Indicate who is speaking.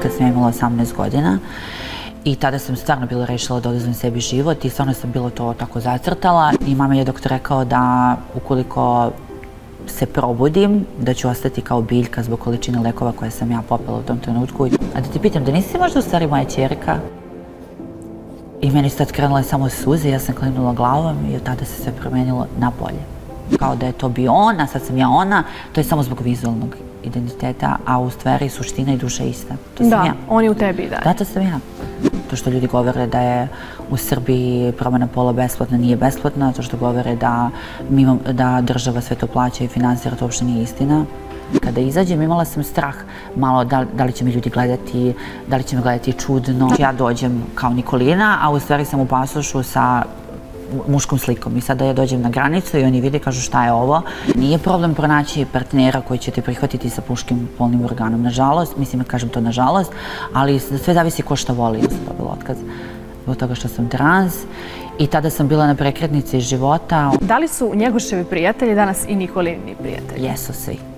Speaker 1: kad sam imala 18 godina. I tada sam stvarno bila rešila da oduzmem sebi život i stvarno sam bilo to tako zacrtala. I mama je doktor rekao da ukoliko se probudim, da ću ostati kao biljka zbog količine lekova koje sam ja popila u tom trenutku. A da ti pitam, da nisi možda u stvari moja ćerka? I meni su tad krenule samo suze, ja sam klimnula glavom i od tada se sve promenilo na bolje. Kao da je to bio on, a sad sam ja ona, to je samo zbog vizualnog identiteta, a u stvari suština i duša ista. To sam ja.
Speaker 2: Da, on je u tebi i dalje.
Speaker 1: Da, to sam ja. To što ljudi govore da je u Srbiji promena pola besplatna, nije besplatna. To što govore da država sve to plaća i finansira, to uopšte nije istina. Kada izađem imala sam strah malo da li će me ljudi gledati, da li će me gledati čudno. Ja dođem kao Nikolina, a u stvari sam u pasošu sa muškom slikom i sada ja dođem na granicu i oni vide i kažu šta je ovo. Nije problem pronaći partnera koji će te prihvatiti sa muškim polnim organom. Nažalost, mislim da kažem to nažalost, ali sve zavisi ko šta voli. Ja sam dobila otkaz zbog toga što sam trans i tada sam bila na prekretnici života.
Speaker 2: Da li su Njegoševi prijatelji danas i Nikolini prijatelji?
Speaker 1: Jesu svi.